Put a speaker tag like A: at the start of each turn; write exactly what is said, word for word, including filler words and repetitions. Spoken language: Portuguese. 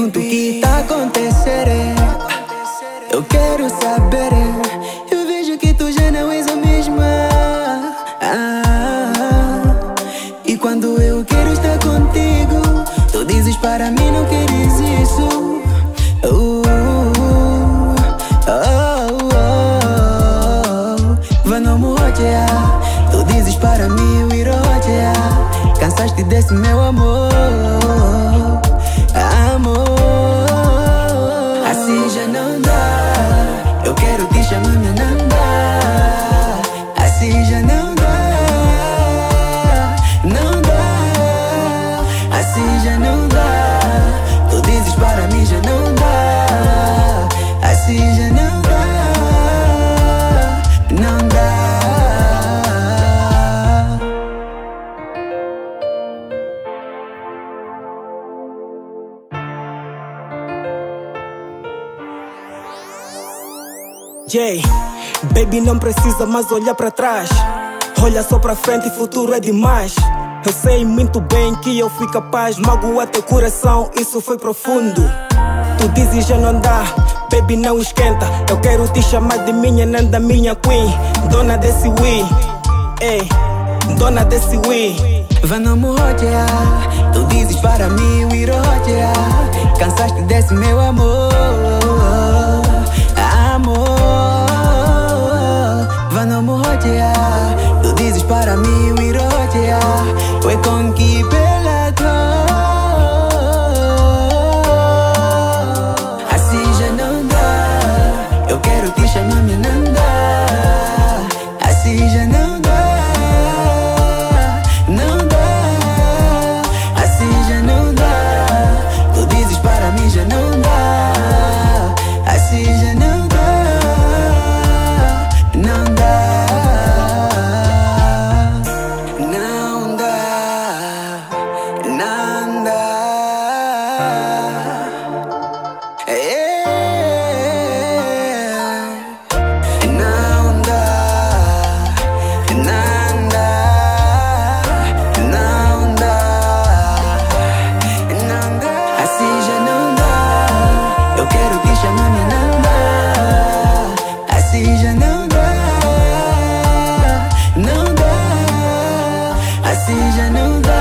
A: pergunto o que tá acontecendo. Eu quero saber. Eu vejo que tu já não és a mesma. ah, E quando eu quero estar contigo, tu dizes para mim não queres isso. uh, oh, oh, oh. Vamos rodear. Tu dizes para mim eu ir rodear. Cansaste desse meu amor, amor. Assim já não dá. Eu quero te chamar minha nanda. Assim já não dá, não dá. Assim já não dá. Tu dizes para mim já não dá. Assim já não dá, não dá.
B: Jay, baby, não precisa mais olhar pra trás. Olha só pra frente, futuro é demais. Eu sei muito bem que eu fui capaz. Magoar teu coração, isso foi profundo. Tu dizes já não dá, baby, não esquenta. Eu quero te chamar de minha nanda, minha queen. Dona desse Wii, ei, dona desse Wii.
A: Vamos rodear. Tu dizes para mim eu ir rodear. Cansaste desse meu amor, amor. Vamos rodear. Tu dizes para mim eu ir rodear. Foi com que bela dor. Assim já não dá. Eu quero te chamar minha nanda. Assim já não dá, não dá. Assim já não dá. Tu dizes para mim já não dá. Assim já não dá, não dá, não dá, não dá. É, não dá, não dá, não dá, não dá. Assim já não dá. Eu quero te chamar minha nanda. Assim já não dá, não dá. Assim já não dá.